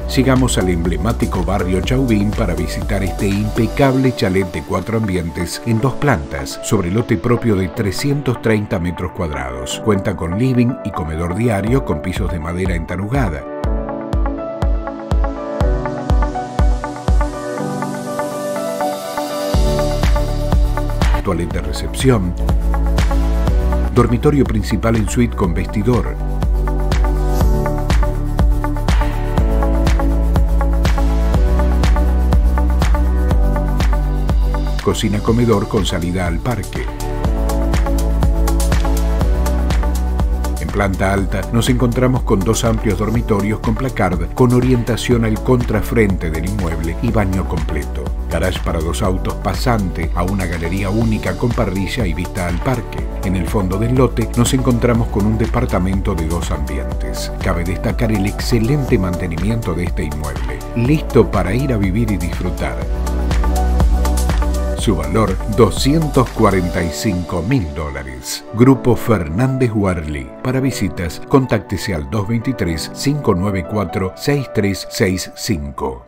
Llegamos al emblemático barrio Chauvin para visitar este impecable chalet de 4 ambientes en 2 plantas, sobre lote propio de 330 metros cuadrados. Cuenta con living y comedor diario con pisos de madera entarugada. Toilette de recepción. Dormitorio principal en suite con vestidor. Cocina-comedor con salida al parque. En planta alta nos encontramos con 2 amplios dormitorios con placard con orientación al contrafrente del inmueble y baño completo. Garage para 2 autos pasante a una galería única con parrilla y vista al parque. En el fondo del lote nos encontramos con un departamento de 2 ambientes. Cabe destacar el excelente mantenimiento de este inmueble, listo para ir a vivir y disfrutar. Su valor, $245.000. Grupo Fernández Warli. Para visitas, contáctese al 223-594-6365.